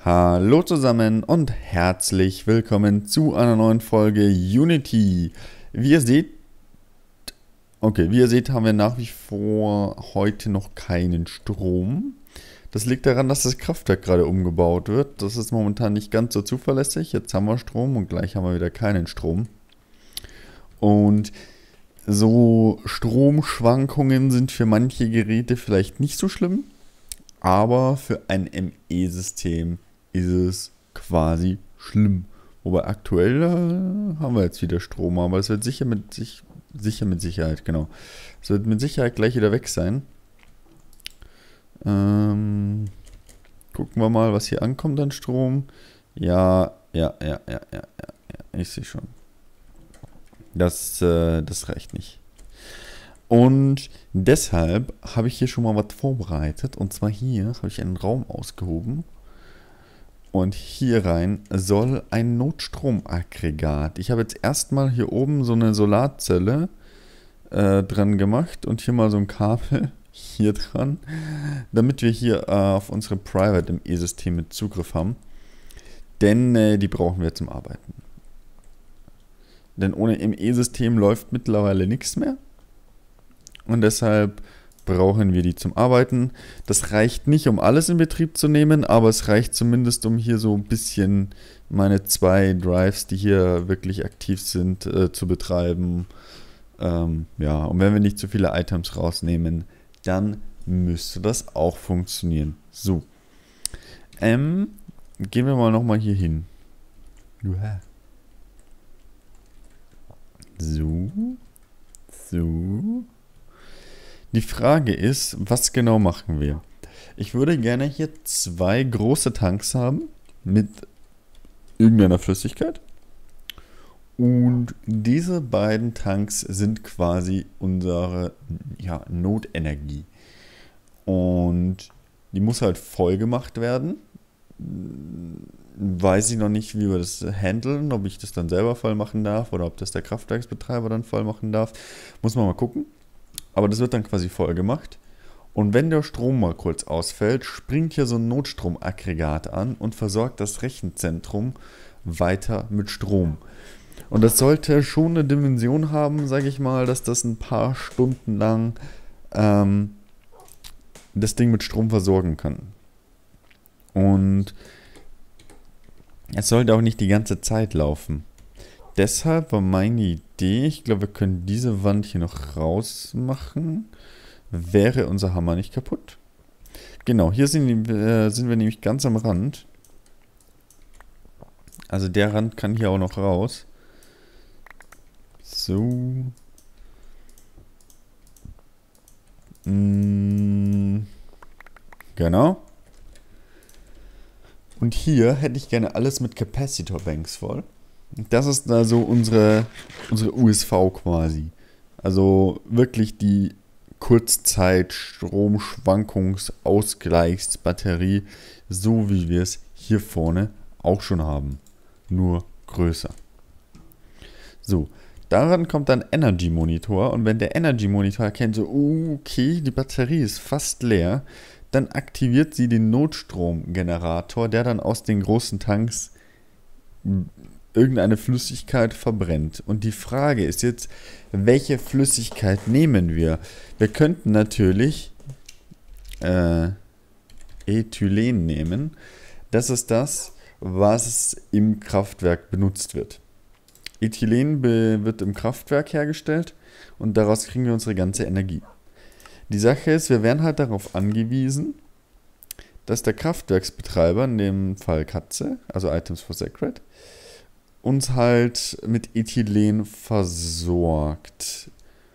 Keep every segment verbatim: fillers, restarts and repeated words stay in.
Hallo zusammen und herzlich willkommen zu einer neuen Folge Unity. Wie ihr seht, okay, wie ihr seht, haben wir nach wie vor heute noch keinen Strom. Das liegt daran, dass das Kraftwerk gerade umgebaut wird. Das ist momentan nicht ganz so zuverlässig. Jetzt haben wir Strom und gleich haben wir wieder keinen Strom. Und so Stromschwankungen sind für manche Geräte vielleicht nicht so schlimm, aber für ein M E-System ist es quasi schlimm. Wobei aktuell äh, haben wir jetzt wieder Strom, aber es wird sicher mit sich, sicher mit Sicherheit, genau. Es wird mit Sicherheit gleich wieder weg sein. Ähm, gucken wir mal, was hier ankommt an Strom. Ja, ja, ja, ja, ja, ja, ja. Ich sehe schon. Das, äh, das reicht nicht. Und deshalb habe ich hier schon mal was vorbereitet. Und zwar hier habe ich einen Raum ausgehoben. Und hier rein soll ein Notstromaggregat. Ich habe jetzt erstmal hier oben so eine Solarzelle äh, dran gemacht. Und hier mal so ein Kabel hier dran. Damit wir hier äh, auf unsere Private M E-Systeme Zugriff haben. Denn äh, die brauchen wir zum Arbeiten. Denn ohne M E-System läuft mittlerweile nichts mehr. Und deshalb brauchen wir die zum Arbeiten. Das reicht nicht, um alles in Betrieb zu nehmen, aber es reicht zumindest, um hier so ein bisschen meine zwei Drives, die hier wirklich aktiv sind, äh, zu betreiben. Ähm, ja, und wenn wir nicht zu viele Items rausnehmen, dann müsste das auch funktionieren. So. Ähm, gehen wir mal nochmal hier hin. So. So. Die Frage ist, was genau machen wir? Ich würde gerne hier zwei große Tanks haben mit irgendeiner Flüssigkeit. Und diese beiden Tanks sind quasi unsere ja, Notenergie. Und die muss halt voll gemacht werden. Weiß ich noch nicht, wie wir das handeln, ob ich das dann selber voll machen darf oder ob das der Kraftwerksbetreiber dann voll machen darf. Muss man mal gucken. Aber das wird dann quasi voll gemacht. Und wenn der Strom mal kurz ausfällt, springt hier so ein Notstromaggregat an und versorgt das Rechenzentrum weiter mit Strom. Und das sollte schon eine Dimension haben, sage ich mal, dass das ein paar Stunden lang ähm, das Ding mit Strom versorgen kann. Und es sollte auch nicht die ganze Zeit laufen. Deshalb war meine Idee, ich glaube, wir können diese Wand hier noch rausmachen. Wäre unser Hammer nicht kaputt? Genau, hier sind, äh, sind wir nämlich ganz am Rand. Also der Rand kann hier auch noch raus. So. Mm, genau. Und hier hätte ich gerne alles mit Capacitor Banks voll. Das ist also unsere, unsere U S V quasi. Also wirklich die Kurzzeit-Stromschwankungsausgleichsbatterie, so wie wir es hier vorne auch schon haben. Nur größer. So, daran kommt dann Energy Monitor. Und wenn der Energy Monitor erkennt, so, okay, die Batterie ist fast leer, dann aktiviert sie den Notstromgenerator, der dann aus den großen Tanks irgendeine Flüssigkeit verbrennt. Und die Frage ist jetzt, welche Flüssigkeit nehmen wir? Wir könnten natürlich äh, Ethylen nehmen. Das ist das, was im Kraftwerk benutzt wird. Ethylen wird im Kraftwerk hergestellt und daraus kriegen wir unsere ganze Energie. Die Sache ist, wir wären halt darauf angewiesen, dass der Kraftwerksbetreiber, in dem Fall Katze, also Items for Sacred, uns halt mit Ethylen versorgt,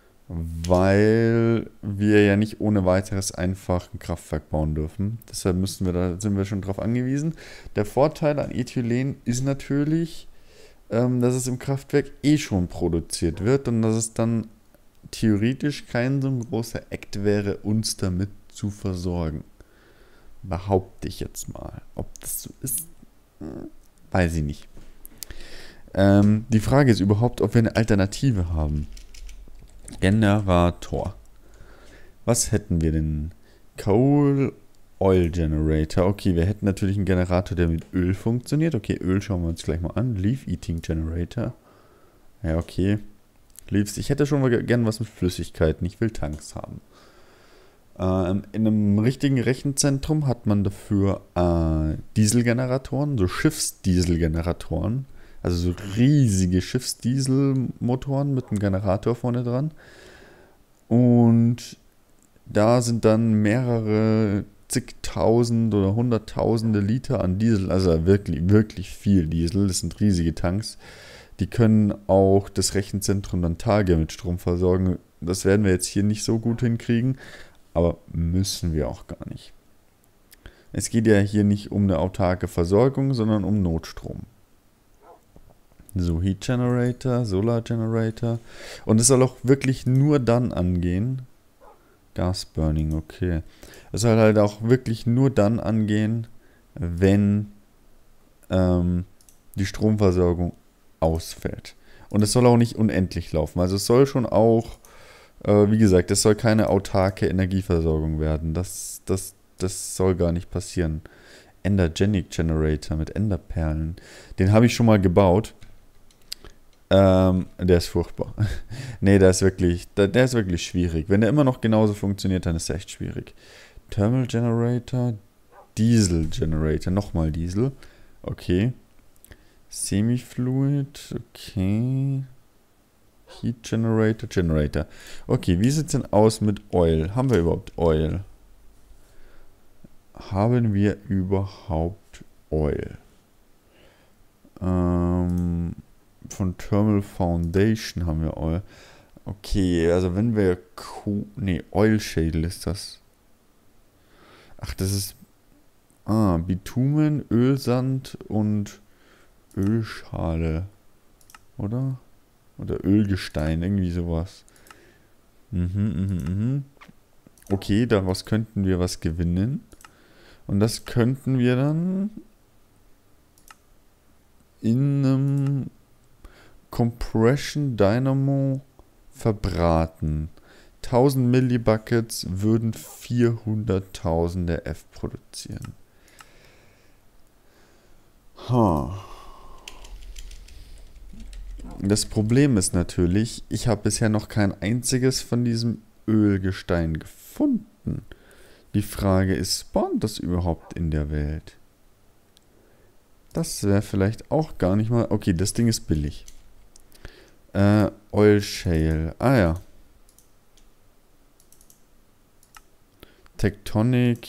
weil wir ja nicht ohne weiteres einfach ein Kraftwerk bauen dürfen. Deshalb müssen wir da, sind wir schon drauf angewiesen. Der Vorteil an Ethylen ist natürlich, ähm, dass es im Kraftwerk eh schon produziert wird und dass es dann theoretisch kein so ein großer Act wäre, uns damit zu versorgen. Behaupte ich jetzt mal. Ob das so ist, weiß ich nicht. Ähm, die Frage ist überhaupt, ob wir eine Alternative haben. Generator. Was hätten wir denn? Coal Oil Generator. Okay, wir hätten natürlich einen Generator, der mit Öl funktioniert. Okay, Öl schauen wir uns gleich mal an. Leaf Eating Generator. Ja, okay. Leaves. Ich hätte schon mal gern was mit Flüssigkeiten. Ich will Tanks haben. Ähm, in einem richtigen Rechenzentrum hat man dafür äh, Dieselgeneratoren, so Schiffsdieselgeneratoren. Also so riesige Schiffsdieselmotoren mit einem Generator vorne dran. Und da sind dann mehrere zigtausend oder hunderttausende Liter an Diesel, also wirklich, wirklich viel Diesel. Das sind riesige Tanks. Die können auch das Rechenzentrum dann Tage mit Strom versorgen. Das werden wir jetzt hier nicht so gut hinkriegen, aber müssen wir auch gar nicht. Es geht ja hier nicht um eine autarke Versorgung, sondern um Notstrom. So, Heat Generator, Solar Generator. Und es soll auch wirklich nur dann angehen. Gas Burning, okay. Es soll halt auch wirklich nur dann angehen, wenn ähm, die Stromversorgung ausfällt. Und es soll auch nicht unendlich laufen. Also es soll schon auch, äh, wie gesagt, es soll keine autarke Energieversorgung werden. Das, das, das soll gar nicht passieren. Endergenic Generator mit Enderperlen. Den habe ich schon mal gebaut. Ähm, der ist furchtbar. Nee, der ist wirklich, der, der ist wirklich schwierig. Wenn der immer noch genauso funktioniert, dann ist er echt schwierig. Thermal Generator, Diesel Generator, nochmal Diesel. Okay. Semifluid, okay. Heat Generator, Generator. Okay, wie sieht es denn aus mit Oil? Haben wir überhaupt Oil? Haben wir überhaupt Oil? Ähm... Von Thermal Foundation haben wir Oil. Okay, also wenn wir... Ne, Oil Shale ist das. Ach, das ist... Ah, Bitumen, Ölsand und Ölschale. Oder? Oder Ölgestein, irgendwie sowas. Mhm, mhm, mhm. Okay, daraus könnten wir was gewinnen. Und das könnten wir dann in einem Compression Dynamo verbraten. tausend Millibuckets würden vierhunderttausend R F produzieren. Huh. Das Problem ist natürlich, ich habe bisher noch kein einziges von diesem Ölgestein gefunden. Die Frage ist, spawnt das überhaupt in der Welt? Das wäre vielleicht auch gar nicht mal... Okay, das Ding ist billig. Äh, Oil Shale. Ah ja. Tectonic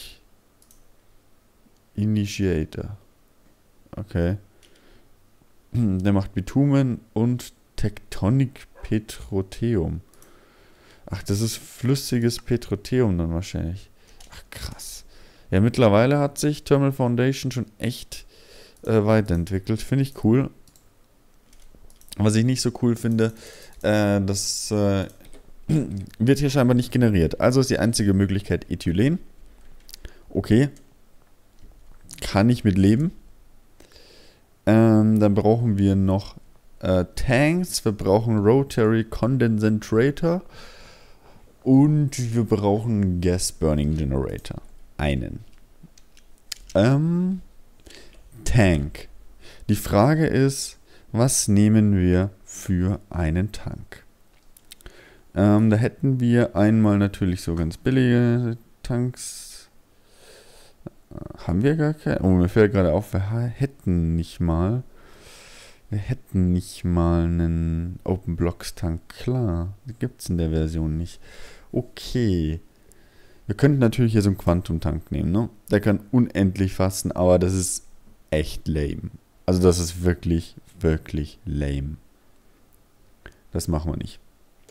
Initiator. Okay. Der macht Bitumen und Tectonic Petrotheum. Ach, das ist flüssiges Petrotheum dann wahrscheinlich. Ach, krass. Ja, mittlerweile hat sich Thermal Foundation schon echt äh, weiterentwickelt. Finde ich cool. Was ich nicht so cool finde, äh, das äh, wird hier scheinbar nicht generiert. Also ist die einzige Möglichkeit Ethylen. Okay. Kann ich mit leben. Ähm, dann brauchen wir noch äh, Tanks. Wir brauchen Rotary Condensator. Und wir brauchen Gas Burning Generator. Einen. Ähm, Tank. Die Frage ist, was nehmen wir für einen Tank? Ähm, da hätten wir einmal natürlich so ganz billige Tanks. Äh, haben wir gar keine? Oh, mir fällt gerade auf, wir hätten nicht mal. Wir hätten nicht mal einen Open Blocks Tank. Klar, die gibt es in der Version nicht. Okay. Wir könnten natürlich hier so einen Quantum Tank nehmen, ne? Der kann unendlich fassen, aber das ist echt lame. Also das ist wirklich, wirklich lame. Das machen wir nicht.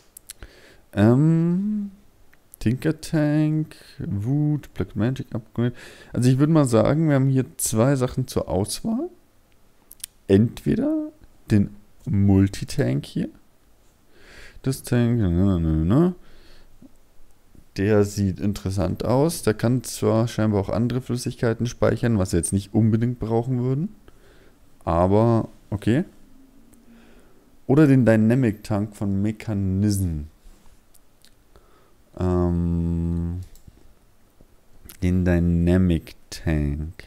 Ähm, Tinker Tank, Wood, Black Magic Upgrade. Also ich würde mal sagen, wir haben hier zwei Sachen zur Auswahl. Entweder den Multitank hier. Das Tank, na, na, na, na. Der sieht interessant aus. Der kann zwar scheinbar auch andere Flüssigkeiten speichern, was wir jetzt nicht unbedingt brauchen würden. Aber, okay. Oder den Dynamic Tank von Mechanism. Ähm, Den Dynamic Tank.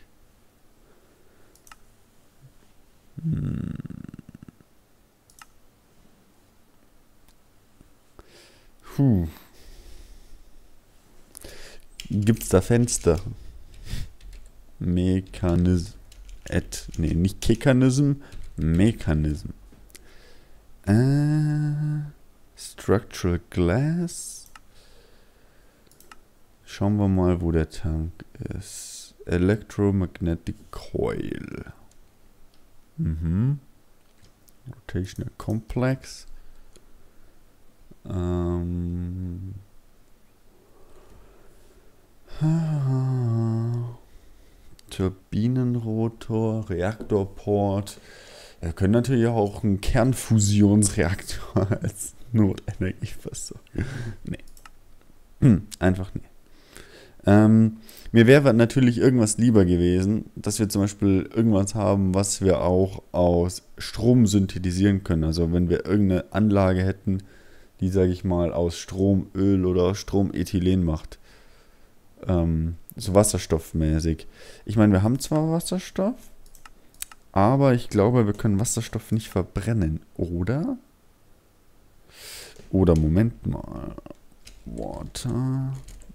Hm. Puh. Gibt's da Fenster? Mechanism. Et, nee, nicht Kekanism, Mechanism. Äh, Structural Glass. Schauen wir mal, wo der Tank ist. Electromagnetic Coil. Mhm. Rotational Complex. Ähm. Turbinenrotor, Reaktorport. Wir können natürlich auch einen Kernfusionsreaktor als Notenergieversorgung. Nee. Hm, einfach nee. Ähm, mir wäre natürlich irgendwas lieber gewesen, dass wir zum Beispiel irgendwas haben, was wir auch aus Strom synthetisieren können. Also wenn wir irgendeine Anlage hätten, die, sage ich mal, aus Strom, Öl oder Stromethylen macht. Ähm, so wasserstoffmäßig. Ich meine, wir haben zwar Wasserstoff, aber ich glaube, wir können Wasserstoff nicht verbrennen, oder? Oder, Moment mal. Water.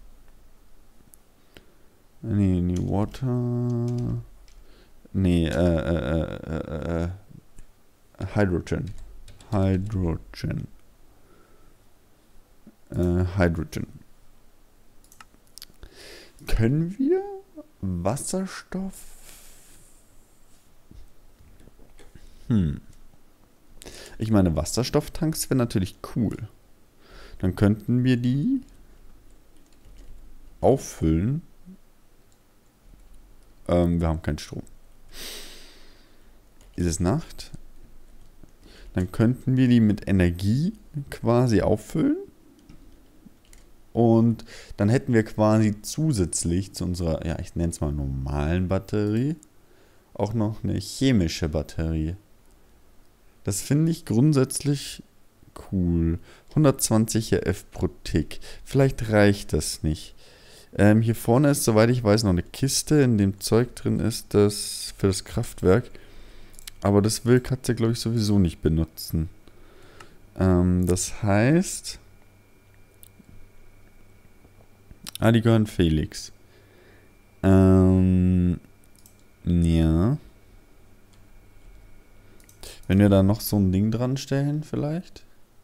Nee, nee, Water. Nee, äh, äh, äh, äh, Hydrogen. Hydrogen. Äh, Hydrogen. Können wir Wasserstoff? Hm. Ich meine, Wasserstofftanks wäre natürlich cool. Dann könnten wir die auffüllen. Ähm, wir haben keinen Strom. Ist es Nacht? Dann könnten wir die mit Energie quasi auffüllen. Und dann hätten wir quasi zusätzlich zu unserer, ja, ich nenne es mal normalen Batterie, auch noch eine chemische Batterie. Das finde ich grundsätzlich cool. hundertzwanzig R F pro Tick. Vielleicht reicht das nicht. Ähm, hier vorne ist, soweit ich weiß, noch eine Kiste, in dem Zeug drin ist, das für das Kraftwerk. Aber das will Katze, glaube ich, sowieso nicht benutzen. Ähm, das heißt... Ah, die gehören Felix. Ähm, ja. Wenn wir da noch so ein Ding dran stellen, vielleicht?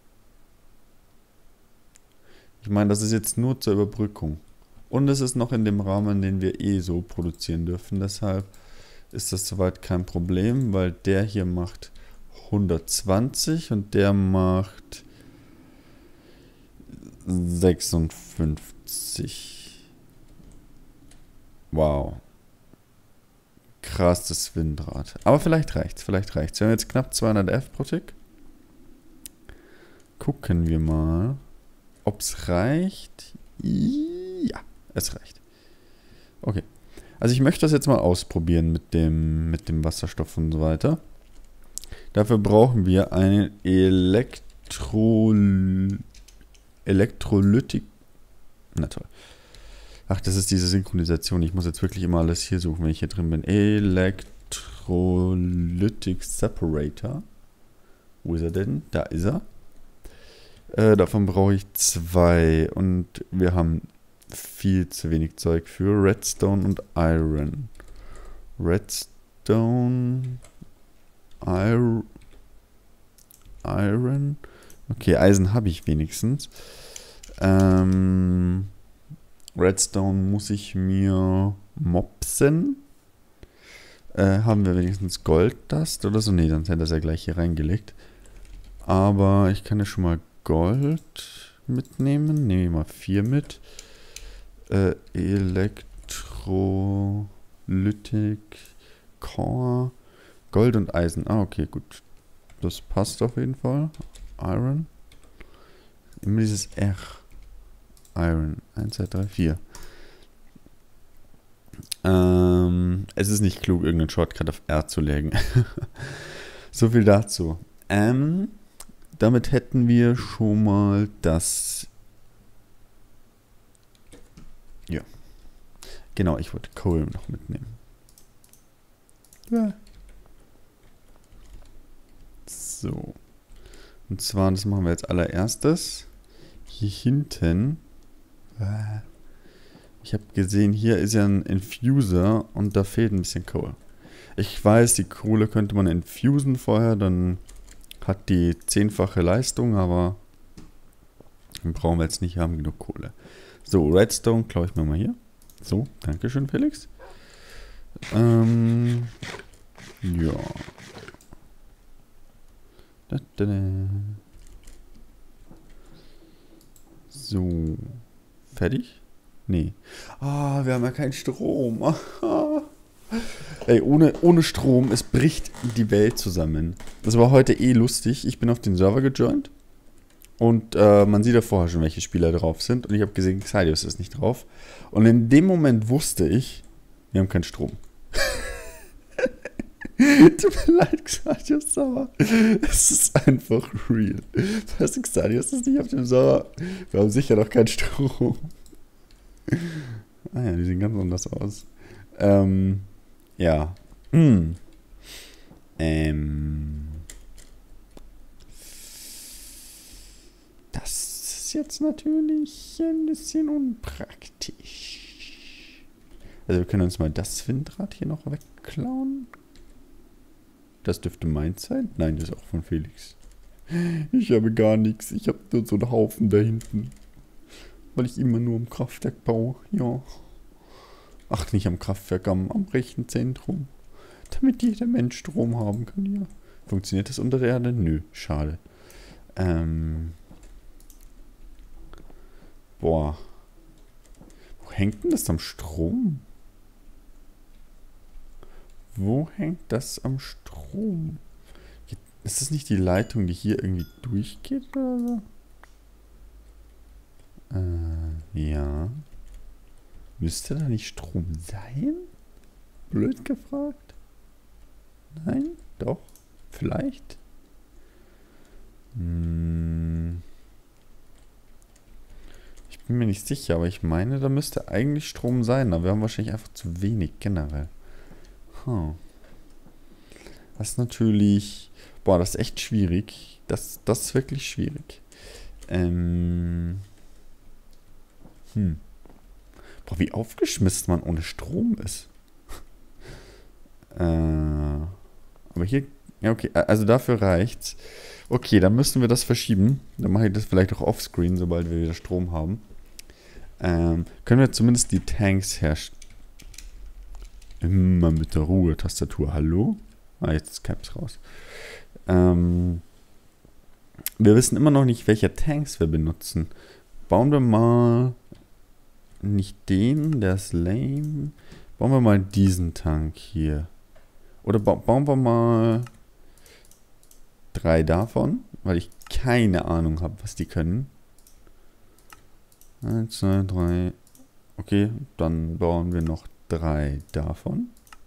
Ich meine, das ist jetzt nur zur Überbrückung. Und es ist noch in dem Rahmen, den wir eh so produzieren dürfen. Deshalb ist das soweit kein Problem, weil der hier macht hundertzwanzig und der macht sechsundfünfzig. Wow. Krasses Windrad. Aber vielleicht reicht's, vielleicht reicht's. Wir haben jetzt knapp zweihundert F pro Tick. Gucken wir mal, ob's reicht. Ja, es reicht. Okay. Also ich möchte das jetzt mal ausprobieren mit dem, mit dem Wasserstoff und so weiter. Dafür brauchen wir einen Elektro... Elektrolytik... Na toll. Ach, das ist diese Synchronisation. Ich muss jetzt wirklich immer alles hier suchen, wenn ich hier drin bin. Electrolytic Separator. Wo ist er denn? Da ist er. Äh, davon brauche ich zwei. Und wir haben viel zu wenig Zeug für Redstone und Iron. Redstone... Iron... Iron... Okay, Eisen habe ich wenigstens. Ähm... Redstone muss ich mir mopsen. Äh, haben wir wenigstens Golddust oder so? Ne, sonst hätte er es ja gleich hier reingelegt. Aber ich kann ja schon mal Gold mitnehmen. Nehme ich mal vier mit. Äh, Elektrolytik, Core, Gold und Eisen. Ah, okay, gut. Das passt auf jeden Fall. Iron. Immer dieses R. Iron. eins, zwei, drei, vier. Ähm, es ist nicht klug, irgendeinen Shortcut auf R zu legen. So viel dazu. Ähm, damit hätten wir schon mal das... Ja. Genau, ich wollte Coal noch mitnehmen. Ja. So. Und zwar, das machen wir jetzt allererstes. Hier hinten. Ich habe gesehen, hier ist ja ein Infuser und da fehlt ein bisschen Coal. Ich weiß, die Kohle könnte man infusen vorher, dann hat die zehnfache Leistung, aber den brauchen wir jetzt nicht, wir haben genug Kohle. So, Redstone klaue ich mir mal hier. So, dankeschön, Felix. Ähm, ja. Da, da, da. So. Fertig? Nee. Ah, wir haben ja keinen Strom. Ey, ohne, ohne Strom, es bricht die Welt zusammen. Das war heute eh lustig. Ich bin auf den Server gejoint. Und äh, man sieht ja vorher schon, welche Spieler drauf sind. Und ich habe gesehen, Xadius ist nicht drauf. Und in dem Moment wusste ich, wir haben keinen Strom. Tut mir leid, Xadius, aber es ist einfach real. Was, Xadius ist nicht auf dem Server? Wir haben sicher noch keinen Strom. Ah ja, die sehen ganz anders aus. Ähm, ja. Hm. Ähm. Das ist jetzt natürlich ein bisschen unpraktisch. Also wir können uns mal das Windrad hier noch wegklauen. Das dürfte meins sein. Nein, das ist auch von Felix. Ich habe gar nichts. Ich habe nur so einen Haufen da hinten. Weil ich immer nur am Kraftwerk baue. Ja. Ach, nicht am Kraftwerk, am, am Rechenzentrum. Damit jeder Mensch Strom haben kann, ja. Funktioniert das unter der Erde? Nö, schade. Ähm. Boah. Wo hängt denn das am Strom? Wo hängt das am Strom? Ist das nicht die Leitung, die hier irgendwie durchgeht oder so? Äh, ja. Müsste da nicht Strom sein? Blöd gefragt. Nein? Doch? Vielleicht? Hm. Ich bin mir nicht sicher, aber ich meine, da müsste eigentlich Strom sein. Aber wir haben wahrscheinlich einfach zu wenig generell. Huh. Das ist natürlich... Boah, das ist echt schwierig. Das, das ist wirklich schwierig. Ähm... Hm. Boah, wie aufgeschmissen man ohne Strom ist. äh, aber hier... Ja, okay. Also dafür reicht's. Okay, dann müssen wir das verschieben. Dann mache ich das vielleicht auch offscreen, sobald wir wieder Strom haben. Ähm, können wir zumindest die Tanks herstellen. Immer mit der Ruhe-Tastatur. Hallo? Ah, jetzt kam es raus. Ähm, wir wissen immer noch nicht, welche Tanks wir benutzen. Bauen wir mal nicht den, der ist lame. Bauen wir mal diesen Tank hier. Oder ba bauen wir mal drei davon, weil ich keine Ahnung habe, was die können. Eins, zwei, drei. Okay, dann bauen wir noch drei davon.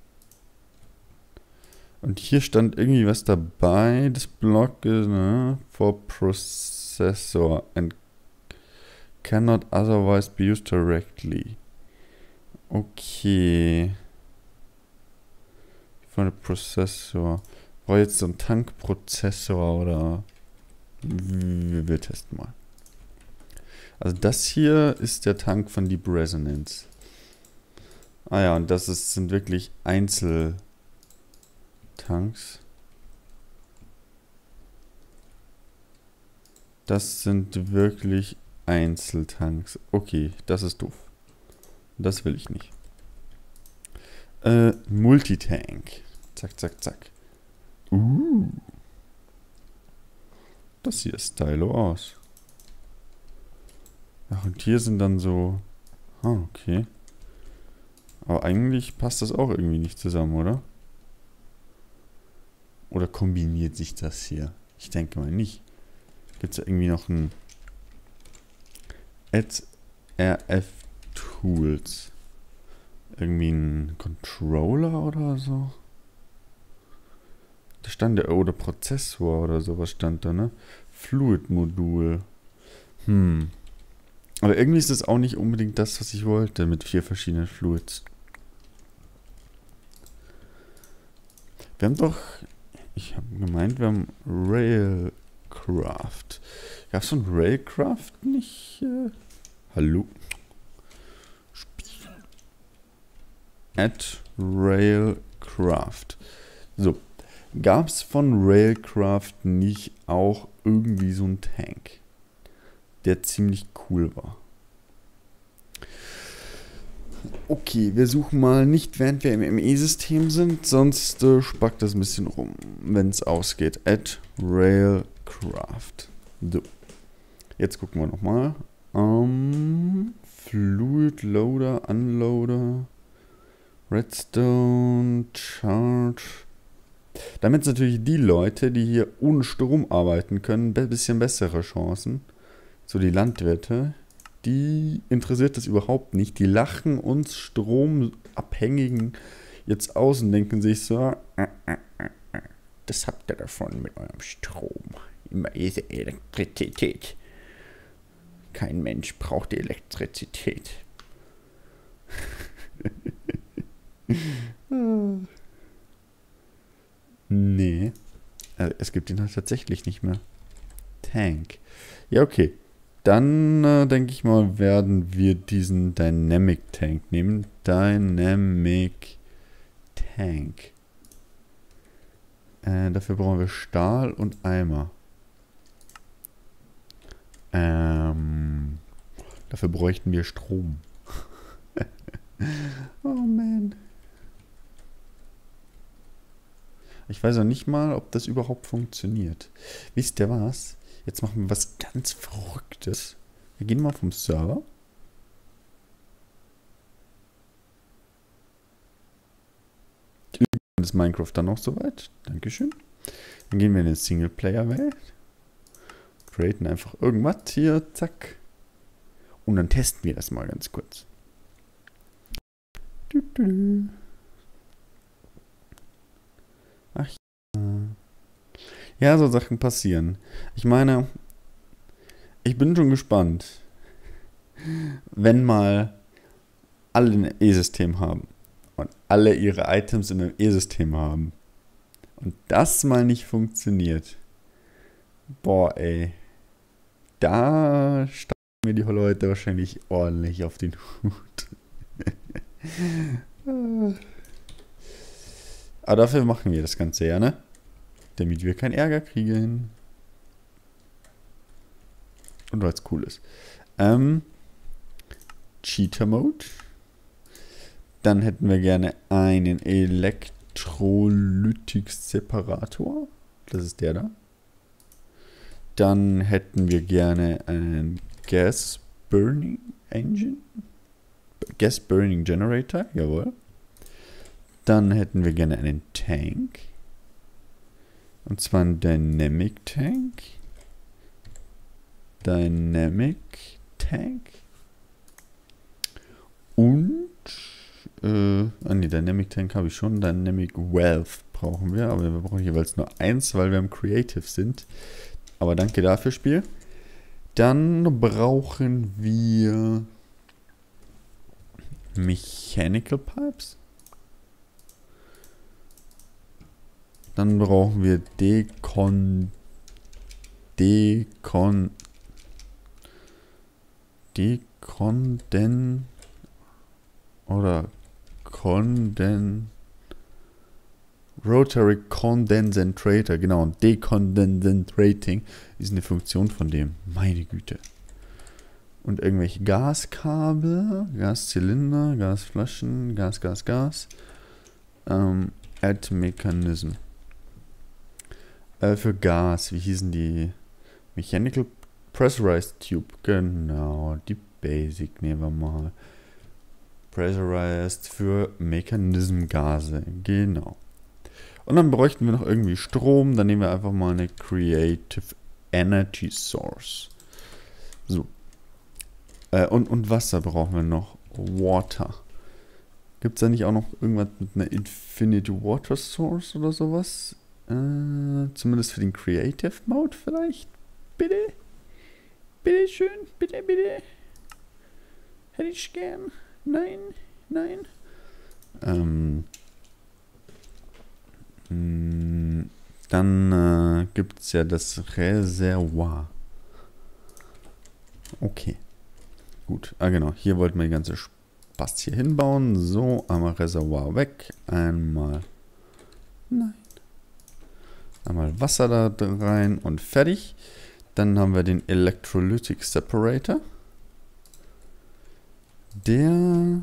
Und hier stand irgendwie was dabei. Das Block ist, ne, for processor and cannot otherwise be used directly. Okay. Von der Prozessor. Brauche jetzt so einen Tankprozessor oder... Wir, wir testen mal. Also das hier ist der Tank von Deep Resonance. Ah ja, und das ist, sind wirklich Einzeltanks. Das sind wirklich Einzeltanks. Okay, das ist doof. Das will ich nicht. Äh, Multitank. Zack, zack, zack. Uh. Das sieht stylo aus. Ach, und hier sind dann so... Ah, okay. Aber eigentlich passt das auch irgendwie nicht zusammen, oder? Oder kombiniert sich das hier? Ich denke mal nicht. Gibt es irgendwie noch ein... Add R F Tools. Irgendwie ein Controller oder so? Da stand der... Oder Prozessor oder sowas stand da, ne? Fluid-Modul. Hm... Aber irgendwie ist das auch nicht unbedingt das, was ich wollte mit vier verschiedenen Fluids. Wir haben doch... Ich habe gemeint, wir haben Railcraft. Gab es von Railcraft nicht... Äh, hallo? Spiel. At Railcraft. So. Gab es von Railcraft nicht auch irgendwie so einen Tank, der ziemlich cool war? Okay, wir suchen mal nicht, während wir im M E-System sind, sonst äh, spackt das ein bisschen rum, wenn es ausgeht. At Railcraft. So. Jetzt gucken wir nochmal. Um, Fluid Loader, Unloader, Redstone, Charge. Damit sind natürlich die Leute, die hier ohne Strom arbeiten können, ein bisschen bessere Chancen. So die Landwirte, die interessiert das überhaupt nicht. Die lachen uns Stromabhängigen jetzt aus und denken sich so, äh, äh, äh, das habt ihr davon mit eurem Strom. Immer diese Elektrizität. Kein Mensch braucht die Elektrizität. Nee. Also es gibt ihn halt tatsächlich nicht mehr. Tank. Ja, okay. Dann äh, denke ich mal, werden wir diesen Dynamic Tank nehmen. Dynamic Tank. Äh, dafür brauchen wir Stahl und Eimer. Ähm, dafür bräuchten wir Strom. Oh man. Ich weiß auch nicht mal, ob das überhaupt funktioniert. Wisst ihr was? Jetzt machen wir was ganz Verrücktes. Wir gehen mal vom Server. Ist Minecraft dann auch soweit? Dankeschön. Dann gehen wir in den Singleplayer-Welt. Createn einfach irgendwas hier. Zack. Und dann testen wir das mal ganz kurz. Du, du, du. Ach ja. Ja, so Sachen passieren. Ich meine, ich bin schon gespannt, wenn mal alle ein E-System haben und alle ihre Items in einem E-System haben und das mal nicht funktioniert. Boah, ey. Da steigen mir die Leute wahrscheinlich ordentlich auf den Hut. Aber dafür machen wir das Ganze ja, ne? Damit wir keinen Ärger kriegen. Und weil es cool ist. Ähm, Cheater Mode. Dann hätten wir gerne einen Elektrolytik-Separator. Das ist der da. Dann hätten wir gerne einen Gas Burning Engine. Gas Burning Generator, jawohl. Dann hätten wir gerne einen Tank. Und zwar einen Dynamic Tank. Dynamic Tank. Und, äh, ah ne, Dynamic Tank habe ich schon. Dynamic Wealth brauchen wir. Aber wir brauchen jeweils nur eins, weil wir im Creative sind. Aber danke dafür, Spiel. Dann brauchen wir Mechanical Pipes. Dann brauchen wir Dekon... Dekon... Dekonden... Oder Konden... Rotary Condensator, genau. Und Decondensating ist eine Funktion von dem. Meine Güte. Und irgendwelche Gaskabel, Gaszylinder, Gasflaschen, Gas, Gas, Gas. Ähm, Add Mechanism. Äh, für Gas, wie hießen die? Mechanical Pressurized Tube, genau. Die Basic nehmen wir mal. Pressurized für Mechanism-Gase, genau. Und dann bräuchten wir noch irgendwie Strom. Dann nehmen wir einfach mal eine Creative Energy Source. So. Äh, und, und Wasser brauchen wir noch. Water. Gibt es da nicht auch noch irgendwas mit einer Infinite Water Source oder sowas? Äh, zumindest für den Creative Mode vielleicht? Bitte? Bitte schön? Bitte, bitte? Hätte ich gern. Nein, nein. Ähm. Mh, dann äh, gibt es ja das Reservoir. Okay. Gut. Ah, genau. Hier wollten wir die ganze Spaß hier hinbauen. So, einmal Reservoir weg. Einmal. Nein. Einmal Wasser da rein und fertig. Dann haben wir den Electrolytic Separator. Der...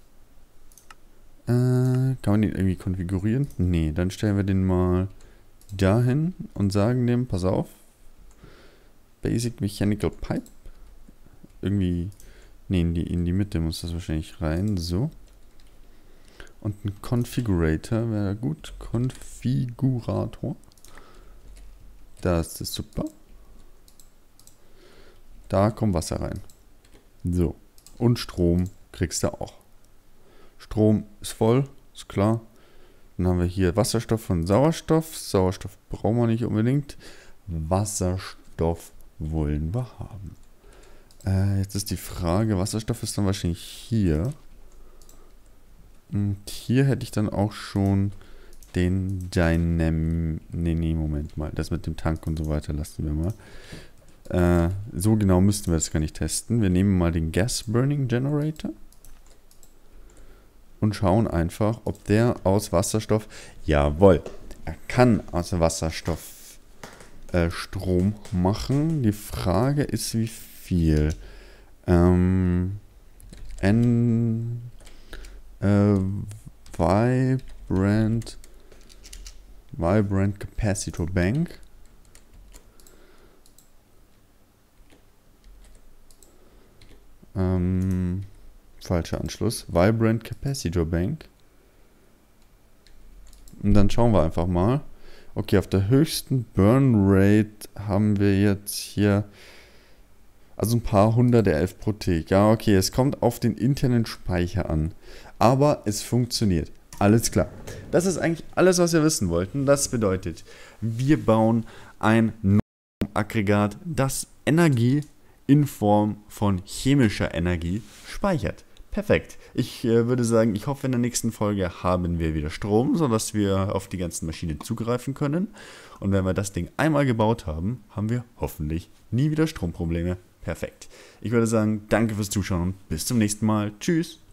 Äh, kann man den irgendwie konfigurieren? Nee, dann stellen wir den mal dahin und sagen dem, pass auf. Basic Mechanical Pipe. Irgendwie... Nee, in die, in die Mitte muss das wahrscheinlich rein. So. Und ein Configurator wäre gut. Konfigurator. Das ist super. Da kommt Wasser rein. So. Und Strom kriegst du auch. Strom ist voll, ist klar. Dann haben wir hier Wasserstoff und Sauerstoff. Sauerstoff brauchen wir nicht unbedingt. Wasserstoff wollen wir haben. Äh, jetzt ist die Frage, Wasserstoff ist dann wahrscheinlich hier. Und hier hätte ich dann auch schon den Dynam... Nee, nee, Moment mal. Das mit dem Tank und so weiter lassen wir mal. Äh, so genau müssten wir das gar nicht testen. Wir nehmen mal den Gas Burning Generator. Und schauen einfach, ob der aus Wasserstoff... Jawohl, er kann aus Wasserstoff äh, Strom machen. Die Frage ist, wie viel. Ähm, N... Äh, Vibrant... Vibrant Capacitor Bank. Ähm... Falscher Anschluss. Vibrant Capacitor Bank. Und dann schauen wir einfach mal. Okay, auf der höchsten Burn Rate haben wir jetzt hier also ein paar hundert R F pro Tick. Ja, okay, es kommt auf den internen Speicher an. Aber es funktioniert. Alles klar. Das ist eigentlich alles, was wir wissen wollten. Das bedeutet, wir bauen ein Aggregat, das Energie in Form von chemischer Energie speichert. Perfekt. Ich äh, würde sagen, ich hoffe, in der nächsten Folge haben wir wieder Strom, sodass wir auf die ganzen Maschinen zugreifen können. Und wenn wir das Ding einmal gebaut haben, haben wir hoffentlich nie wieder Stromprobleme. Perfekt. Ich würde sagen, danke fürs Zuschauen und bis zum nächsten Mal. Tschüss.